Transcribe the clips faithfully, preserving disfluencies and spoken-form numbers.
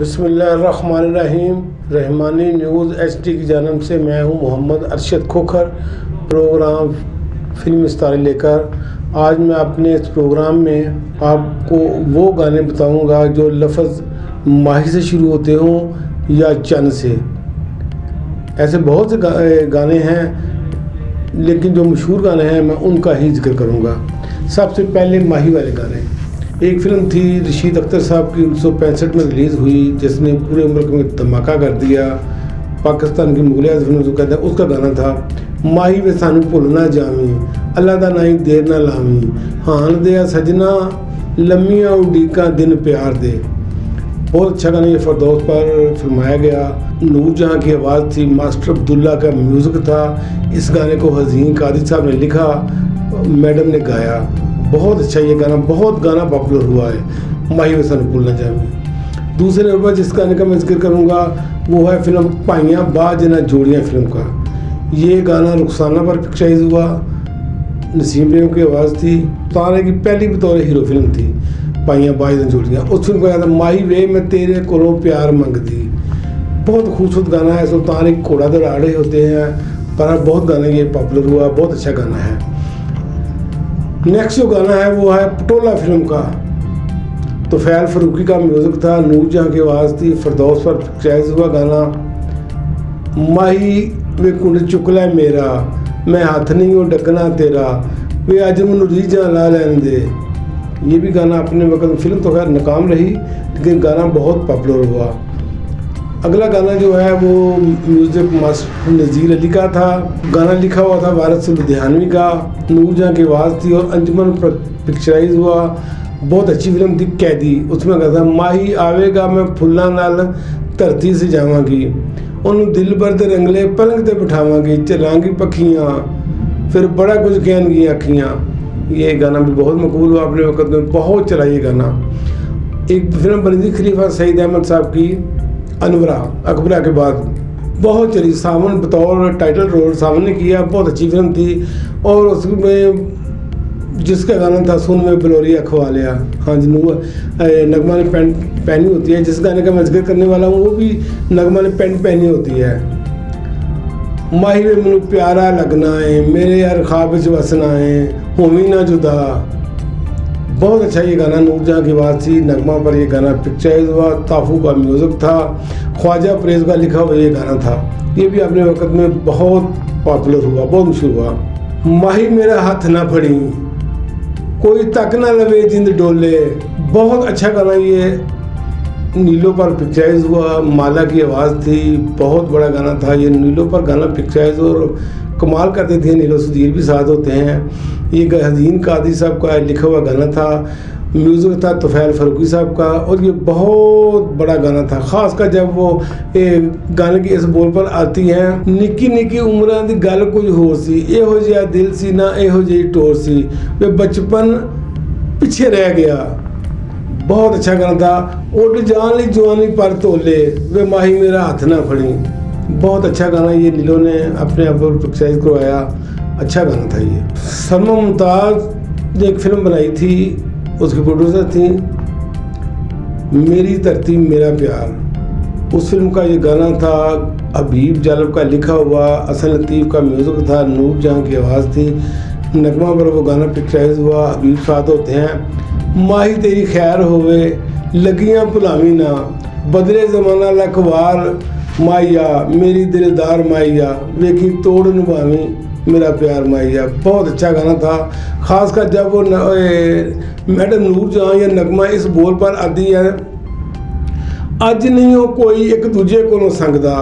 बिस्मिल्लाहिर्रहमानिर्रहीम। Rahmani news HD की जानिब से मैं हूं Mohammad Arshad Khokhar, programme film star लेकर। आज मैं अपने इस प्रोग्राम में आपको वो गाने बताऊंगा जो लफ्ज़ माही से शुरू होते हों या चन से। ऐसे बहुत से गा, गाने हैं, लेकिन जो मशहूर गाने हैं मैं उनका ही जिक्र करूंगा। सबसे पहले माही वाले गाने। एक फ़िल्म थी रशीद अख्तर साहब की उन्नीस सौ पैंसठ में रिलीज़ हुई, जिसने पूरे मुल्क में धमाका कर दिया। पाकिस्तान की मुगलिया फिल्म जो कहते हैं उसका गाना था, माही वे सानू भुलना जावी, अल्लाह दा नाई देर ना लावी, हान दिया सजना लम्मियाँ उड़ीका दिन प्यार दे। बहुत अच्छा गाना, ये फरदौस पर फिल्माया गया। नूर जहाँ की आवाज़ थी, मास्टर अब्दुल्ला का म्यूज़िक था। इस गाने को हज़ीन कादिर साहब ने लिखा, मैडम ने गाया। बहुत अच्छा ये गाना, बहुत गाना पॉपुलर हुआ है, माही वे सानू भुलना जावी। दूसरे नंबर जिस गाने का मैं जिक्र करूँगा वो है फिल्म पाइयाँ बा जना जोड़ियाँ फिल्म का। ये गाना रुखसाना पर पिक्चराइज हुआ, नसीम बेगम की आवाज़ थी। तारे की पहली बतौर हीरो फिल्म थी पाइयाँ बा जना जोड़ियाँ। उस फिल्म का गाना माही वे मैं तेरे कोलों प्यार मंगदी। बहुत खूबसूरत गाना है। सुल्तान एक घोड़ा दौड़ाड़े होते हैं, पर बहुत गाना ये पॉपुलर हुआ, बहुत अच्छा गाना है। नेक्स्ट जो गाना है वो है पटोला फिल्म का। तो फैल फरूकी का म्यूज़िक था, नूर जहाँ की आवाज़ थी। फरदौस पर पिक्चराइज हुआ गाना, माही वे कुंड चुकला मेरा, मैं हाथ नहीं हो डकना तेरा, वे अज मैनू रीझां ला लैन दे। ये भी गाना अपने वक्त में, फिल्म तो खैर नाकाम रही लेकिन गाना बहुत पॉपुलर हुआ। अगला गाना जो है वो म्यूज़िक मास्टर नज़ीर अली का था। गाना लिखा हुआ था वारिस लुधियानवी का, नूर जहाँ की आवाज़ थी और अंजुमन पर पिक्चराइज हुआ। बहुत अच्छी फिल्म थी कैदी। उसमें कहा था, माही आवेगा मैं फुल्लां नाल धरती से जावांगी, उन्होंने दिल भर दे रंगले पलंग ते बिठावांगी, चलांगी पखियाँ फिर बड़ा कुछ कहनगी अखियाँ। ये गाना भी बहुत मकबूल हुआ अपने वक्त में, बहुत चला ये गाना। एक फिल्म बनी थी खलीफा सईद अहमद साहब की, अनवरा, अकबरा के बाद, बहुत चली। सावन बतौर टाइटल रोल सावन ने किया, बहुत अच्छी फिल्म थी। और उसमें जिसका गाना था सुन में बलोरिया खवा लिया, हाँ जी, नगमा ने पैंट पहनी होती है। जिस गाने का मैं जिक्र करने वाला हूँ वो भी नगमा ने पैंट पहनी होती है। माही वे मैनू प्यारा लगना है, मेरे यार ख्वाब च वसना है, होमी ना जुदा। बहुत अच्छा ये गाना, नूर जहाँ की आवाज़ थी। नगमा पर ये गाना पिक्चराइज हुआ, ताफू का म्यूज़िक था, ख्वाजा परेज का लिखा हुआ ये गाना था। ये भी अपने वक्त में बहुत पॉपुलर हुआ, बहुत मशहूर हुआ। माही मेरा हाथ ना फड़ी, कोई तक ना लवे जिंद डोले। बहुत अच्छा गाना ये, नीलो पर पिक्चराइज हुआ, माला की आवाज़ थी। बहुत बड़ा गाना था ये, नीलो पर गाना पिक्चराइज और कमाल करते थे। नीलो सुधीर भी साथ होते हैं। ये हज़ीन कादिर साहब का लिखा हुआ गाना था, म्यूज़िक था तुफैल फरूकी साहब का। और ये बहुत बड़ा गाना था, ख़ासकर जब वो गाने की इस बोल पर आती हैं, निक्की निक्की उम्रां दी गल कोई होर सी, एहो जिहा दिल सी ना एहो जी टोर सी, वे बचपन पिछे रह गया। बहुत अच्छा गाना था। उड़ जान ली जवानी पर तोले, वे माही मेरा हाथ ना फड़ी। बहुत अच्छा गाना ये नीलो ने अपने आप पर पिक्चराइज करवाया, अच्छा गाना था ये। सलमा मुमताज़ ने एक फिल्म बनाई थी, उसकी प्रोड्यूसर थी मेरी धरती मेरा प्यार। उस फिल्म का ये गाना था, हबीब जालब का लिखा हुआ, असल लतीफ़ का म्यूज़िक था, नूर जहाँ की आवाज़ थी। नगमा पर वो गाना पिक्चराइज हुआ, हबीब साथ होते हैं। माही तेरी खैर होवे, लगियाँ भुलावी ना, बदले ज़माना लखवार माइया, मेरी दिलदार माइया, वेखी तोड़ निभावी मेरा प्यार माइया। बहुत अच्छा गाना था, खासकर जब वो मैडम नूर जहाँ या नगमा इस बोल पर आती है, अज नहीं हो कोई एक दूजे को संगदा,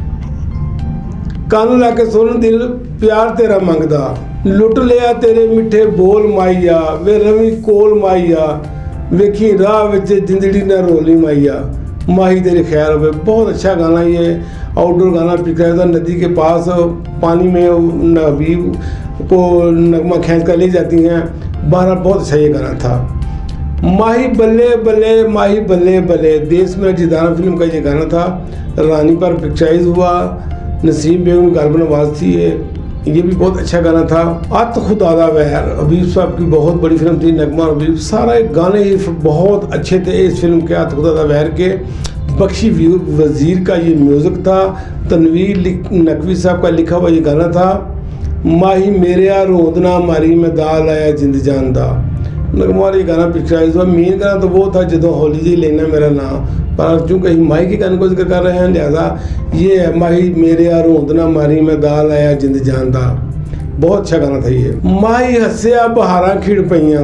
कान ला के सुन दिल प्यार तेरा मंगदा, लुट लिया तेरे मिठे बोल माइया, वे रवि कोल माइया, वेखी राह विच जिंदड़ी ना रोली माइया, माही तेरी खैर होवे। बहुत अच्छा गाना ये, आउटडोर गाना पिक्चराइज था। नदी के पास पानी में हबीब को नगमा खींच कर ले जाती हैं, बहरहाल बहुत अच्छा ये गाना था। माही बल्ले बल्ले माही बल्ले बल्ले, देश में जिदाना फिल्म का ये गाना था, रानी पर पिक्चराइज हुआ, नसीम बेगम गालबन आवाज़ थी ये। ये भी बहुत अच्छा गाना था। अत खुदादा वहर, हबीब साहब की बहुत बड़ी फिल्म थी, नगमा और हबीब, सारे गाने ही बहुत अच्छे थे इस फिल्म के अत खुदादा वहर के। बख्शी वज़ीर का ये म्यूज़िक था। तनवीर नकवी साहब का लिखा हुआ ये गाना था। माही मेरिया रोंदना मारी मैं दाल आया जिंद जान दा। नगमा ये गाना पिक्चराइज हुआ। मेन गाना तो वो था जो होली जी लेना मेरा नाम, पर चूँकि माही के गाने को जिक्र कर रहे हैं लिहाजा ये है माही मेरिया रोंदना मारी मैं दाल आया जिंद जान दा। बहुत अच्छा गाना था ये। माही हस्या बहारा खिड़ पईयां,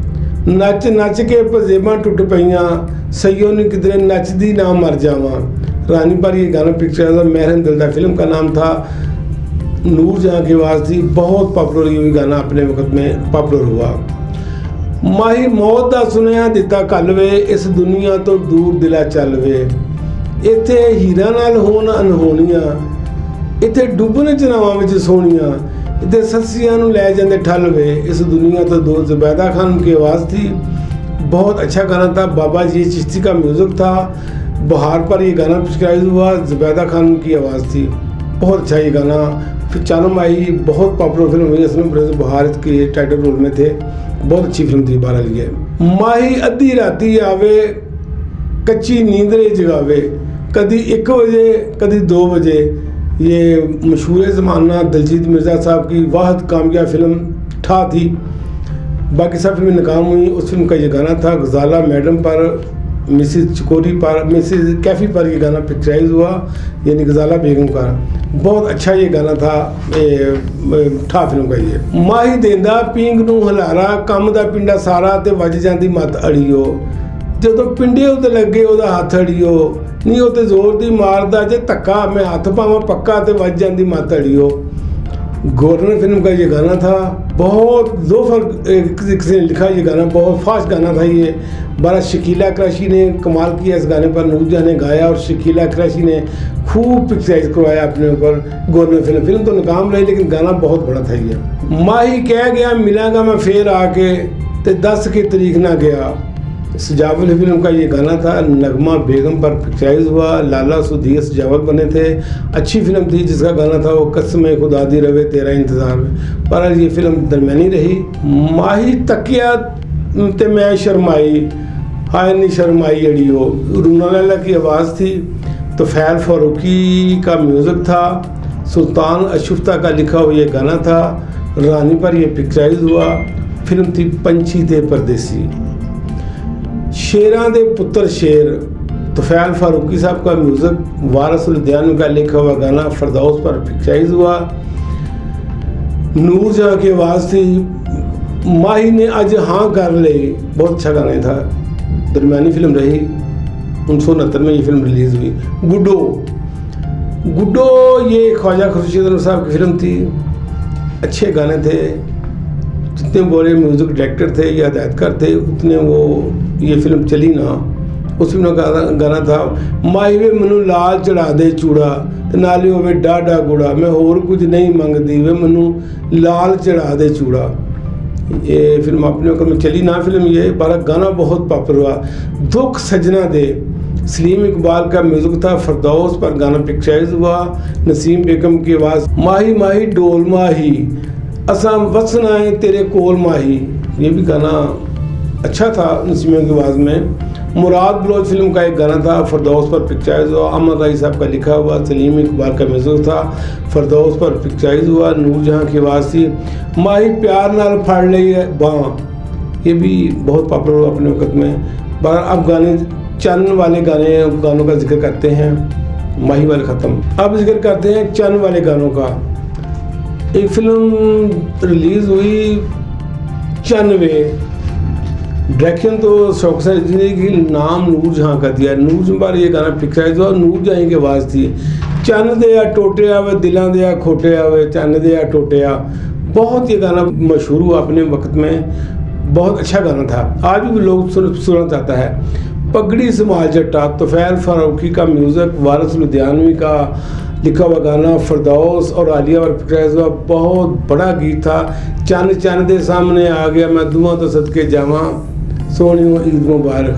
नच नच के पजेबा टुट पईयां, सईयों ने किधरे नचदी ना मर जावा। रानी पर ये गाना पिक्चराइज हुआ। महरन दिलदा फिल्म का नाम था। नूर जहाँ की आवाज़ थी। बहुत पॉपुलर ये गाना अपने वक्त में पॉपुलर हुआ। माही मौत दा सुनिया दिता कल वे, इस दुनिया तो दूर दिला चल वे। इत्थे हीरा नाल होन अनहोनियां, इत्थे डुबन चनावां विच सोहणियां, इत्थे सस्सियां नूं लै जांदे ठल वे, इस दुनिया तो दूर। ज़ुबैदा खान की आवाज़ थी। बहुत अच्छा गाना था। बाबा जी चिश्ती का म्यूज़िक था। बहार पर ये गाना पिक्चराइज हुआ। ज़ुबैदा खान की आवाज़ थी। बहुत अच्छा ये गाना। फिर चानो माही बहुत पॉपुलर फिल्म हुई। इसमें बहार के टाइटल रोल में थे। बहुत अच्छी फिल्म थी। बहरहाल ये माही अद्धी राती आवे, कच्ची नींदरे जगावे, कभी एक बजे कभी दो बजे। ये मशहूर ज़माना दिलजीत मिर्ज़ा साहब की वाहद कामयाब फिल्म ठा थी। बाकी सब फिल्में नाकाम हुई। उस फिल्म का ये गाना था। गजाला मैडम पर, मिसिज चकोरी पर, मिसिज कैफ़ी पर ये गाना पिक्चराइज हुआ, यानी गजाला बेगम का। बहुत अच्छा ये गाना था ये ठा फिल्म का ये। माही देंदा पींग नूं हलारा, कम दा पिंडा सारा ते वज जांदी मत अड़ियो। ਜਦੋਂ ਪਿੰਡੇ ਉੱਤੇ ਲੱਗੇ ਉਹਦਾ ਹੱਥ ਅੜਿਓ, ਨਹੀਂ ਉਹ ਤੇ ਜ਼ੋਰ ਦੀ ਮਾਰਦਾ ਜੇ ਧੱਕਾ, मैं हथ पावां पक्का ते वज जांदी मत अड़ियो। गवर्नर फिल्म का ये गाना था। बहुत जोफर किसी ने लिखा ये गाना, बहुत फास्ट गाना था ये। बड़ा शकीला क्रैशी ने कमाल किया इस गाने पर। नूर जहाँ ने गाया और शकीला क्रैशी ने खूब पिक्चराइज करवाया अपने ऊपर। गवर्नर फिल्म फिल्म तो नाकाम रही लेकिन गाना बहुत बड़ा था ये। माही कह गया मिलांगा मैं फिर आके, ते दस की तरीक ना गया। सजावल फिल्म का ये गाना था। नगमा बेगम पर पिक्चराइज हुआ। लाला सुधीर सजावल बने थे। अच्छी फिल्म थी। जिसका गाना था वो कसम खुदा दी रवे तेरा इंतज़ार में। पर ये फिल्म दरमियानी रही। माही तकिया ते मैं शर्माई, हाय नी शर्माई अड़ियो। रूना लैला की आवाज़ थी। तो फैल फारूकी का म्यूज़िक था। सुल्तान अशुफ्ता का लिखा हुआ ये गाना था। रानी पर यह पिक्चराइज हुआ। फिल्म थी पंछी ते परदेसी। शेरां दे पुत्र शेर, तुफैल फारूकी साहब का म्यूज़िक। वारिस लुधियानवी का लिखा हुआ गाना फरदौस पर पिक्चराइज हुआ। नूर जहाँ की आवाज़ थी। माही ने अज हाँ कर ले, बहुत अच्छा गाना था। दरमियानी फिल्म रही। उन्नीस सौ उनहत्तर में ये फिल्म रिलीज़ हुई। गुड्डो गुड्डो ये ख्वाजा खुर्शीद साहब की फिल्म थी। अच्छे गाने थे। जितने बड़े म्यूज़िक डायरेक्टर थे या हदायतकार थे उतने वो ये फिल्म चली ना। उस फिल्म का गाना था। माही वे मैनू लाल चढ़ा दे चूड़ा, ते नाले होवे डाडा गुड़ा, मैं होर कुछ नहीं मंगदी वे मैनू लाल चढ़ा दे चूड़ा। ये फिल्म अपने वक्त में चली ना फिल्म ये, पर गाना बहुत पॉपुलर हुआ। दुख सजना दे, सलीम इकबाल का म्यूज़िक था। फरदौस पर गाना पिक्चराइज हुआ। नसीम बेगम की आवाज़। माही माही डोल माही, असा वसना है तेरे कोल माही, ये भी गाना अच्छा था नसीम की आवाज़ में। मुराद बलोच फिल्म का एक गाना था। फरदौस पर पिक्चराइज हुआ। अहमद राई साहब का लिखा हुआ। सलीम इकबाल का म्यूज़िक था। फरदौस पर पिक्चराइज हुआ। नूर जहाँ की आवाज़ थी। माही प्यार नाल फड़ लई बाँ, ये भी बहुत पॉपुलर हुआ अपने वक्त में। पर अब गाने चन्न वाले गाने गानों का जिक्र करते हैं। माही वाले ख़त्म। अब जिक्र करते हैं चन्न वाले गानों का। एक फिल्म रिलीज़ हुई चन्नवे। डायरेक्शन तो शौक से की नाम नूर जहाँ का दिया। नूर जहाँ पर ये गाना पिक्चराइज हुआ। नूर जहाँ की आवाज़ थी। चन्न दे आ टोटे आवे दिलों दे आ खोटे आवे, चन्न दे आ टोटे आ। बहुत ये गाना मशहूर हुआ अपने वक्त में। बहुत अच्छा गाना था। आज भी लोग सुनना चाहता है। पगड़ी संभाल जट्टा, तुफैल फारूकी का म्यूज़िक। वारिस लुधियानवी का लिखा हुआ गाना। फरदौस और आलिया पर पिक्चराइज हुआ। बहुत बड़ा गीत था। चन्न चन्न दे सामने आ गया मैं दुआ तो सदके जावा, सोहनी ईद मुबारक।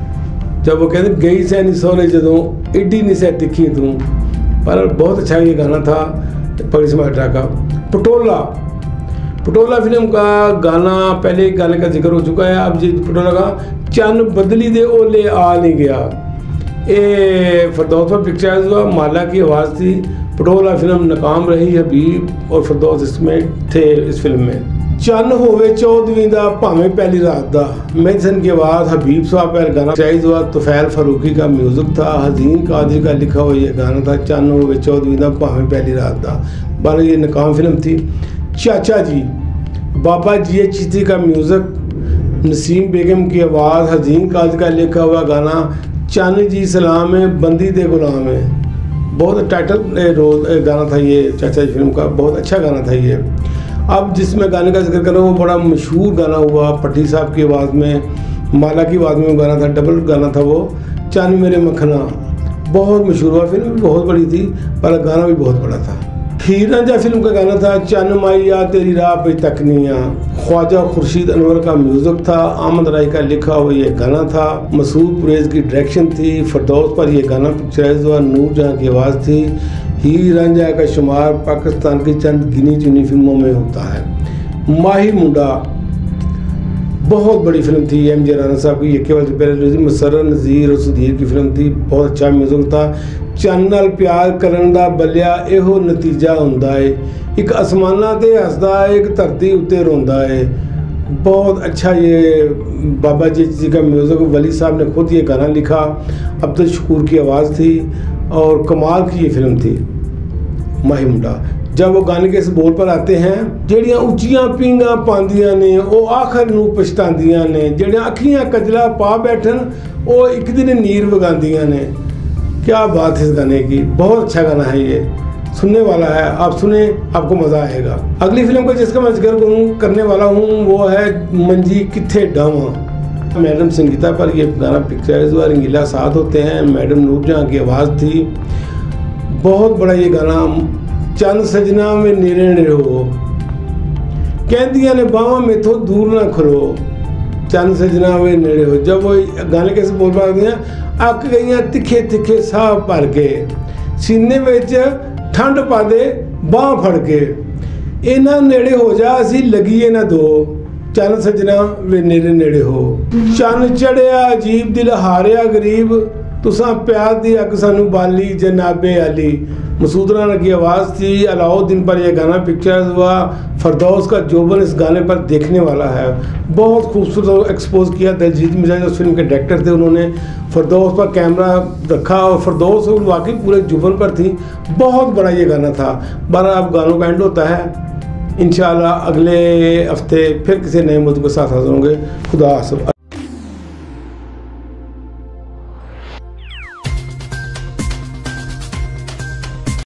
जब वो कहते गई सै नहीं सोहरे जदों, एडी नहीं सै तिखी तू। पर बहुत अच्छा ये गाना था पगड़ी संभाल जट्टा का। पटोला पटोला फिल्म का गाना, पहले गाने का जिक्र हो चुका है। अब जी पटोला का। चन्न बदली दे ओले आ नहीं गया, ये फरदौस पर पिक्चराइज हुआ, माला की आवाज़ थी। पटोला फिल्म नाकाम रही, हबीब और फरदौस इसमें थे इस फिल्म में। चन्न होवे चौदहवीं दा भावें पहली रात दा, मेथन की आवाज़, हबीब साहब पर गाना पिक्चराइज हुआ। तुफैल फारूकी का म्यूज़िक था, हसीन कादरी का लिखा हुआ ये गाना था, चन्न होवे चौदहवीं दा भावें पहली रात दा। बारह ये नाकाम फिल्म थी। चाचा जी, बाबा जी चिश्ती का म्यूज़िक, नसीम बेगम की आवाज़, हसीन कादरी का लिखा हुआ गाना, चन्न जी सलाम है बंदी दे गुलाम है। बहुत टाइटल रोल गाना था ये चाचा जी फिल्म का, बहुत अच्छा गाना था ये। अब जिसमें गाने का जिक्र करें वो बड़ा मशहूर गाना हुआ, पट्टी साहब की आवाज़ में, माला की आवाज़ में गाना था, डबल गाना था वो, चांद मेरे मखना। बहुत मशहूर हुआ, फिल्म भी बहुत बड़ी थी पर गाना भी बहुत बड़ा था। हीर रांझा फिल्म का गाना था, चन्न माइया तेरी राह पे तकनिया, ख्वाजा खुर्शीद अनवर का म्यूज़िक था, आमद राय का लिखा हुआ ये गाना था, मसूद पुरेज की डायरेक्शन थी, फरदौस पर यह गाना पिक्चराइज हुआ, नूर जहाँ की आवाज़ थी। हीर रांझा का शुमार पाकिस्तान की चंद गिनी चुनी फिल्मों में होता है। माही मुंडा बहुत बड़ी फिल्म थी, एम जे राना साहब की, ये केवल से पहले रिलीज, मुसर्रर नज़ीर और सुधीर की फिल्म थी, बहुत अच्छा म्यूज़िक था। चैनल प्यार करन दा बलिया एहो नतीजा हुंदा है, एक आसमाना ते हसदा है, एक धरती उत्ते रोंदा है। बहुत अच्छा ये बाबा जी जी का म्यूज़िक, वली साहब ने खुद ये गाना लिखा, अब्दुल शकूर की आवाज़ थी और कमाल की ये फिल्म थी माही मुंडा। जब वो गाने के इस बोल पर आते हैं, ਜਿਹੜੀਆਂ ਉੱਚੀਆਂ ਪੀਂਘਾਂ ਪਾਉਂਦੀਆਂ ਨੇ ਉਹ ਆਖਰ ਨੂੰ ਪਛਤਾਉਂਦੀਆਂ ਨੇ, ਜਿਹੜੀਆਂ ਅੱਖੀਆਂ कजला पा बैठन वो एक दिन नीर वगांदियां ने। क्या बात है इस गाने की, बहुत अच्छा गाना है ये, सुनने वाला है, आप सुने आपको मज़ा आएगा। अगली फिल्म का जिसका मैं जिक्र करूँ करने वाला हूँ वो है मंजी किथे डावा। मैडम संगीता पर ये गाना पिक्चराइज हुआ, रंगीला साथ होते हैं, मैडम नूरजहाँ की आवाज़ थी, बहुत बड़ा ये गाना। चंद सजना में नेरे नेरे हो, कहदियां ने बावा मेथों दूर ना खलो, चंद सजना में नेड़े हो। जब वो गाने कैसे बोल पा रही अक गई तिखे तिखे साह भर के, सीने विच ठंड पा दे बाह फड़ के, इन्ना नेड़े हो जा असी लगिए ना दो, चंद सजना वे नेड़े नेड़े हो। चंद चढ़िया अजीब दिल हारिया गरीब, तुसा प्यार दी अग सानू बाली जनाबे अली। मसूद राना की आवाज़ थी, अलाउद्दीन पर यह गाना पिक्चराइज हुआ। फरदौस का जोबन इस गाने पर देखने वाला है, बहुत खूबसूरत एक्सपोज किया। दिलजीत मिर्जा उस फिल्म के डायरेक्टर थे, उन्होंने फरदौस पर कैमरा रखा और फरदौस वाकई पूरे जुबन पर थी। बहुत बड़ा ये गाना था। बारह अब गानों का एंड होता है, इंशाल्लाह अगले हफ्ते फिर किसी नए मुद्दे के साथ हाजिर होंगे। खुदा हाफ़िज़।